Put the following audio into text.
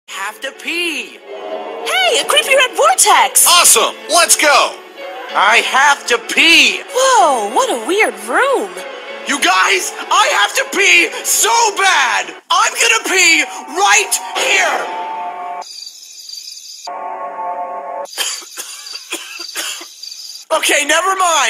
Have to pee. Hey, a creepy red vortex! Awesome! Let's go! I have to pee. Whoa, what a weird room. You guys, I have to pee so bad. I'm gonna pee right here. Okay, never mind.